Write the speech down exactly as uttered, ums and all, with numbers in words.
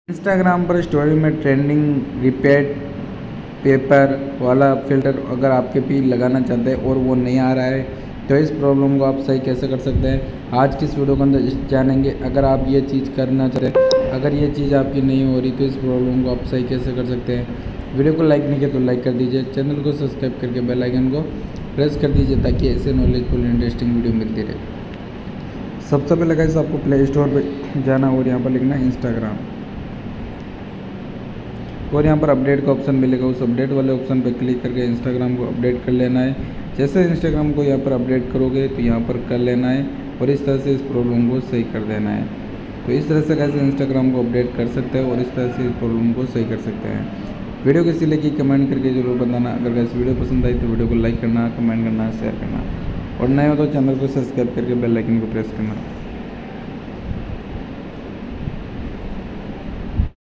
Instagram पर story में trending repeat paper वाला फ़िल्टर अगर आपके भी लगाना चाहते हैं और वो नहीं आ रहा है तो इस प्रॉब्लम को आप सही कैसे कर सकते हैं, आज की इस वीडियो के अंदर जानेंगे। अगर आप ये चीज़ करना चाहते हैं, अगर ये चीज़ आपकी नहीं हो रही तो इस प्रॉब्लम को आप सही कैसे कर सकते हैं। वीडियो को लाइक नहीं किया तो लाइक कर दीजिए, चैनल को सब्सक्राइब करके बेल आइकन को प्रेस कर दीजिए ताकि ऐसे नॉलेजफुल इंटरेस्टिंग वीडियो मिलती रहे। सबसे पहले गाइस आपको प्ले स्टोर पर जाना और यहाँ पर लिखना है इंस्टाग्राम और यहाँ पर अपडेट का ऑप्शन मिलेगा। उस अपडेट वाले ऑप्शन पर क्लिक करके इंस्टाग्राम को अपडेट कर लेना है। जैसे इंस्टाग्राम को यहाँ पर अपडेट करोगे तो यहाँ पर कर लेना है और इस तरह से इस प्रॉब्लम को सही कर देना है। तो इस तरह से कैसे इंस्टाग्राम को अपडेट कर सकते हैं और इस तरह से इस प्रॉब्लम को सही कर सकते हैं। वीडियो कैसी लगी कमेंट करके जरूर बताना। अगर कैसे वीडियो पसंद आई तो वीडियो को लाइक करना, कमेंट करना, शेयर करना और नए हो तो चैनल को सब्सक्राइब करके बेल आइकन को प्रेस करना।